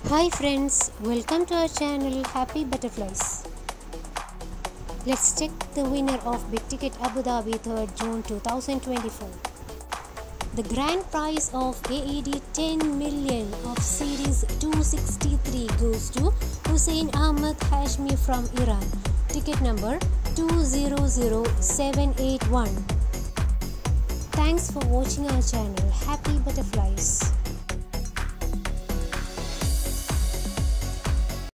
Hi friends, welcome to our channel Happy Butterflies. Let's check the winner of Big Ticket Abu Dhabi 3rd June 2024. The grand prize of AED 10 million of Series 263 goes to Hussein Ahmad Hashmi from Iran. Ticket number 200781. Thanks for watching our channel Happy Butterflies.